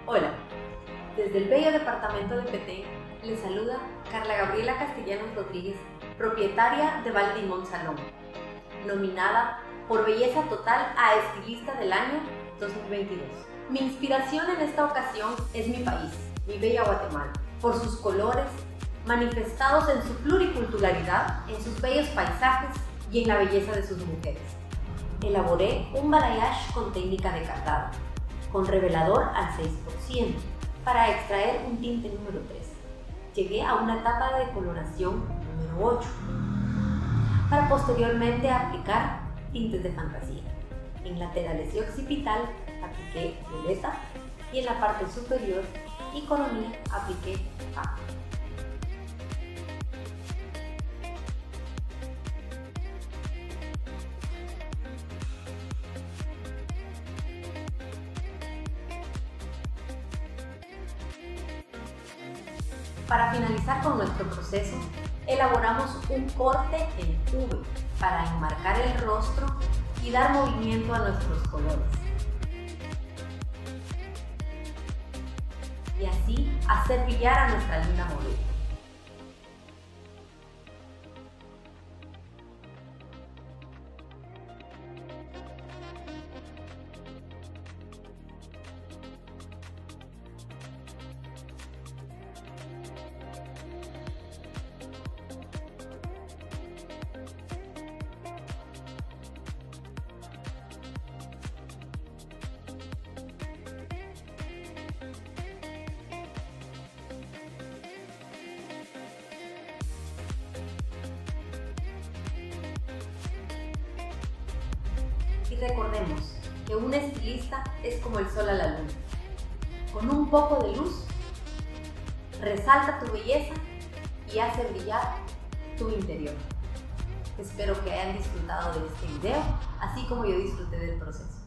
Hola, desde el bello departamento de Petén les saluda Carla Gabriela Castellanos Rodríguez, propietaria de Valdimón Salón, nominada por Belleza Total a Estilista del Año 2022. Mi inspiración en esta ocasión es mi país, mi bella Guatemala, por sus colores manifestados en su pluriculturalidad, en sus bellos paisajes y en la belleza de sus mujeres. Elaboré un balayage con técnica de cardado, con revelador al 6%, para extraer un tinte número 3. Llegué a una etapa de decoloración número 8, para posteriormente aplicar tintes de fantasía. En laterales y occipital apliqué violeta y en la parte superior y coronilla apliqué agua. Para finalizar con nuestro proceso, elaboramos un corte en V para enmarcar el rostro y dar movimiento a nuestros colores. Y así hacer brillar a nuestra linda modelo. Y recordemos que un estilista es como el sol a la luna. Con un poco de luz, resalta tu belleza y hace brillar tu interior. Espero que hayan disfrutado de este video, así como yo disfruté del proceso.